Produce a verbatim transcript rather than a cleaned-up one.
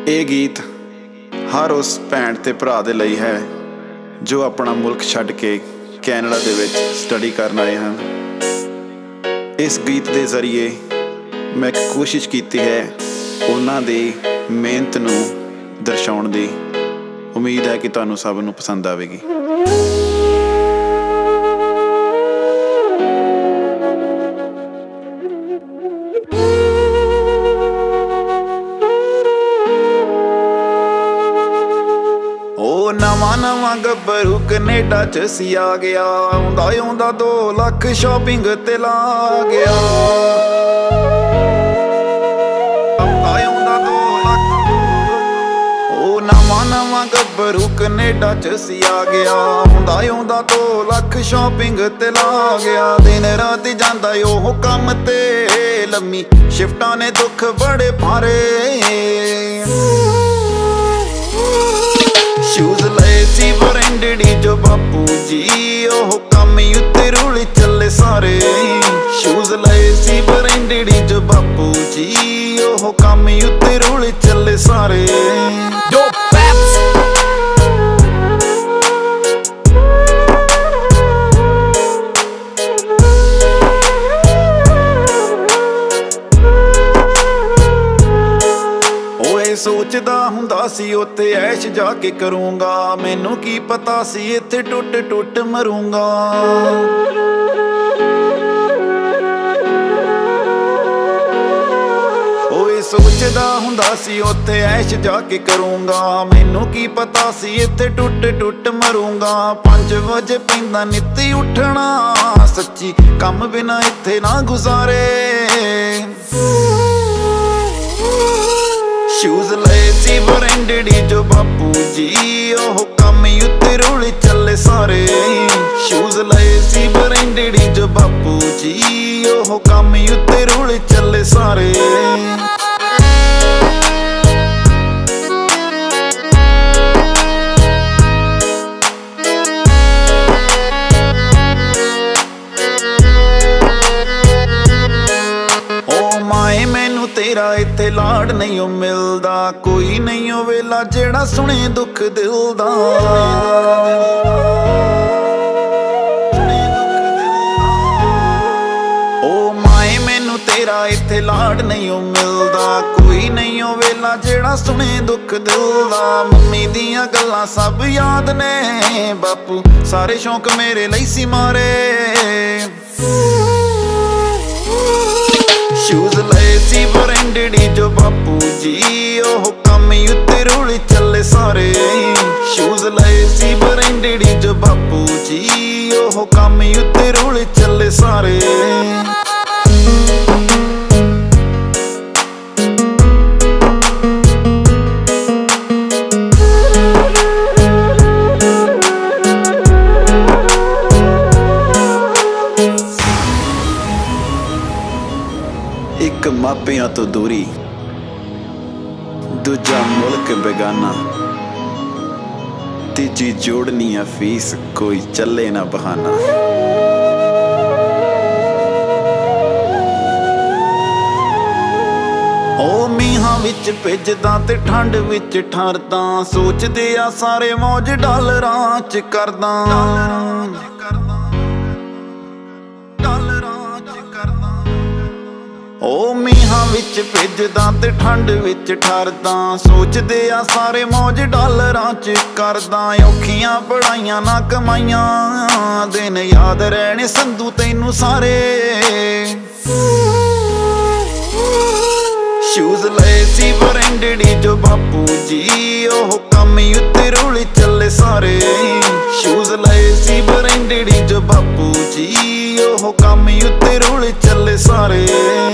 ਇਹ ਗੀਤ ਹਰ ਉਸ ਭੈਣ ਤੇ ਭਰਾ ਦੇ ਲਈ ਹੈ ਜੋ ਆਪਣਾ ਮੁਲਕ ਛੱਡ ਕੇ ਕੈਨੇਡਾ ਦੇ ਵਿੱਚ ਸਟੱਡੀ ਕਰਨ ਆਏ ਹਨ। ਇਸ ਗੀਤ ਦੇ ਜ਼ਰੀਏ ਮੈਂ ਇੱਕ ਕੋਸ਼ਿਸ਼ ਕੀਤੀ ਹੈ ਉਹਨਾਂ ਦੀ ਮਿਹਨਤ ਨੂੰ ਦਰਸਾਉਣ ਦੀ। ਉਮੀਦ ਹੈ ਕਿ ਤੁਹਾਨੂੰ ਸਭ ਨੂੰ ਪਸੰਦ ਆਵੇਗੀ। नवा नवा गब्बरू कनेडा च सी आ गया, आउंदा आउंदा दो लख शॉपिंग ते ला गया। आउंदा आउंदा दो लख ओ नवा नवा गब्बरू कनेडा च सी आ गया, आउंदा आउंदा दो लख शॉपिंग ते ला गया। दिन रात जांदा ओह काम ते लम्मी शिफ्टां ने दुख बड़े भारे। शूज लए सी ब्रांडेड जो बापू जी, ओह काम उत्ते रूल चले सारे। शूज लए सी ब्रांडेड जो बापू जी, ओह काम उत्ते रूल चले सारे। जो पैप्स सोचदा हुंदा सी उत्ते ऐश जाके करूंगा, मैनू की पता सी इत्थे टुट टुट मरूंगा। ओए सोचदा हुंदा सी उत्ते ऐश जाके करूंगा, मैनू की पता सी इत्थे टुट टुट मरूंगा। पांच बजे पैंदा नित्ती उठना, सच्ची कम बिना इत्थे ना गुजारे। शूज लए सी ब्रांडेड जो बापू जी, ओह काम उत्ते रूल चले सारे। शूज लए सी ब्रांडेड जो बापू जी, ओह काम उत्ते रूल चले सारे। तेरा इत्थे लाड़ नहीं हो मिलदा, कोई नहीं हो वेला जेड़ा सुने दुख दिल दा। ओ माए मैनू तेरा इत्थे लाड़ नहीं हो मिलदा, कोई नहीं हो वेला जेड़ा सुने दुख दिल दा। मम्मी दियां गल्लां सब याद ने, बापू सारे शौक मेरे लई सी मारे। शूज लए सी ब्रांडेड जो बापू जी, ओह काम उत्ते रूल चले सारे। शूज लए सी ब्रांडेड जो बापू जी, ओह काम उत्ते रूल चले सारे। एक मापियां तो दूरी, दूजा मुल्क बेगाना, तीजी जोड़नी है फीस कोई चले ना बहाना। ओ मीहां विच भिजदा ते ठंड विच ठरदा, सोचदे आ सारे मौज डॉलरां च करदा। ओ मीहां विच भिजदा ते ठंड विच ठरदा, सोचदे आ सारे मौज डॉलरां च करदा। औखियां पढ़ाइयां ना कमाइयां, दिन याद रहने संधू तैनू सारे। शूज लए सी ब्रांडेड जो बापू जी, ओह काम उत्ते रूल चले सारे। शूज लए सी ब्रांडेड जो बापू जी, ओह काम उत्ते रूल चले सारे।